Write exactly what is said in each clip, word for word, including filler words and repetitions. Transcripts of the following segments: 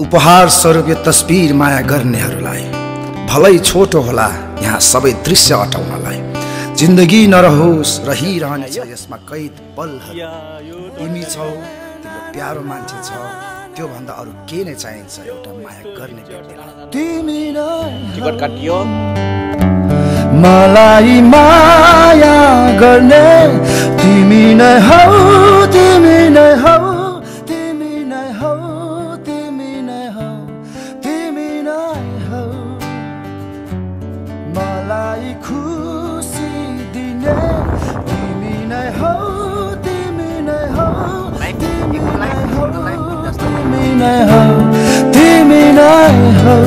उपहार स्वरूप यो तस्बिर माया गर्नेहरूलाई भलै छोटो होला यहाँ सबै दृश्य अटाउनलाई जिन्दगी नरहोस् रहिरहने छ यसमा कैद पलहरू तिमी छौ तिम्रो प्यारो मान्छे छ त्यो भन्दा अरु के नै चाहिन्छ एउटा माया गर्ने व्यक्तिलाई तिमी नै टिकट काटियो मलाई माया गर्ने तिमी नै हौ तिमी नै हौ तिमी नै हौ तिमी नै हौ तिमी नै हौ मलाई खुसी दिने तिमी नै हौ तिमी नै हौ तिमी नै हौ तिमी नै हौ तिमी नै हौ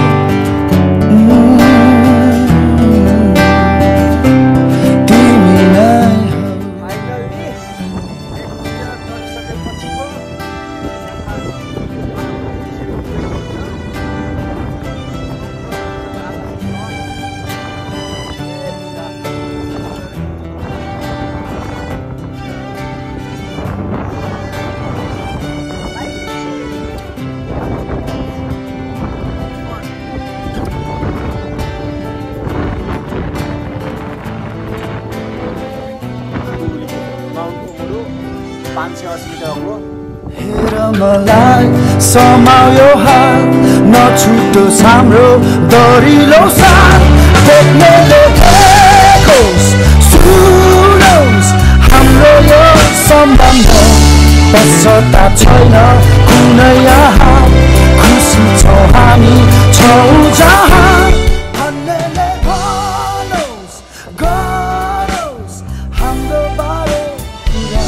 हेर मलाई समायो हात नछुटोस् हाम्रो दरिलो साथ देख्नेले देखोस् सुनोस् हाम्रो यो सम्बन्ध पश्चाताप छैन कुनै यहाँ खुसी छौँ हामी छौँ जहाँ भन्नेले भनोस् गरोस् हाम्रो बारे कुरा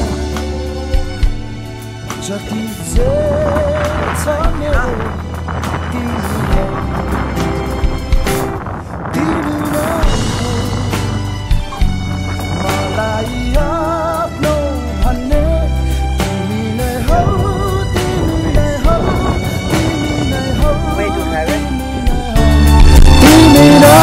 जति जे छ मेरो तिमी नै तिमी नै मलाई आफ्नो भन्ने तिमी नै हौ तिमी नै हौ तिमी नै हौ तिमी नै हौ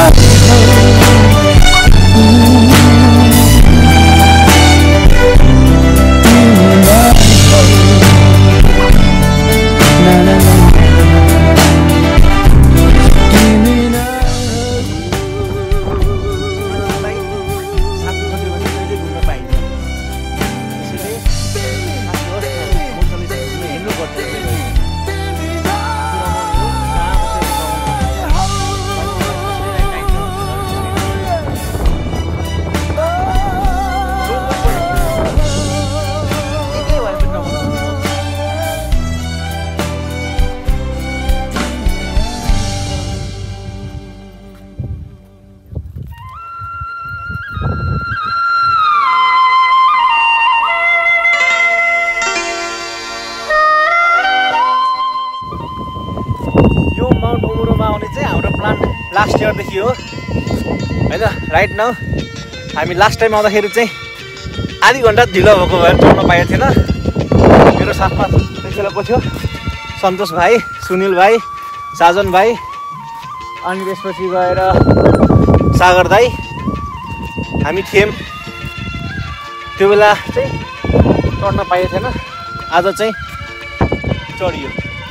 लास्ट इयरदेखि हो होइन राइट नाउ हामी लास्ट टाइम आउँदाखेरि चाहिँ आधी घन्टा ढिलो भएको भएर चढ्न पाएको थिएन मेरो साथमा त्यसैले को थियो सन्तोष भाइ सुनिल भाइ साजन भाइ अनि त्यसपछि गएर सागर दाई हामी थियौँ त्यो बेला चाहिँ चढ्न पाएको थिएन आज चाहिँ चढियो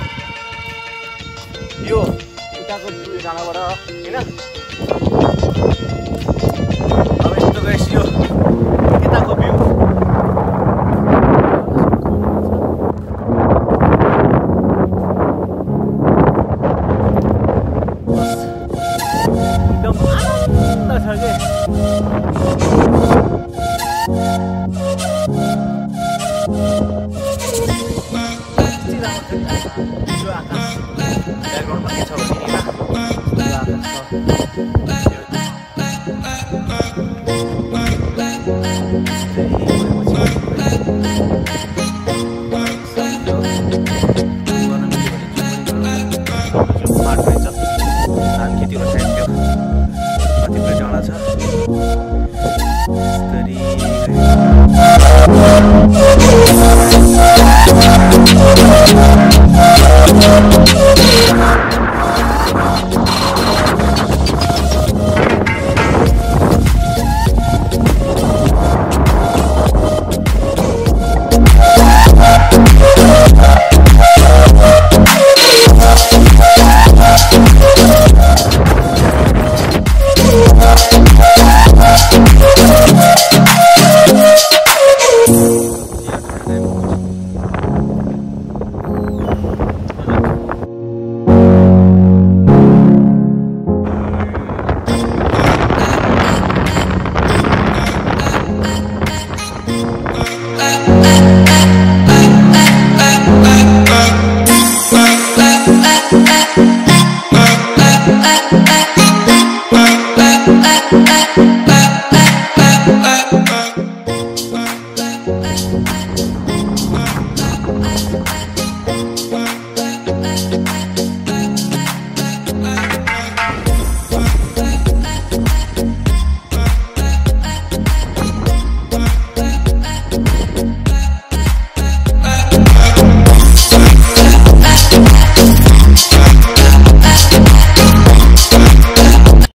यो उताको डाँडाबाट होइन अब यस्तो गएछ यो यताको भ्यू एकदम आनन्द छ के ब्याकग्राउन्डमा के छ भने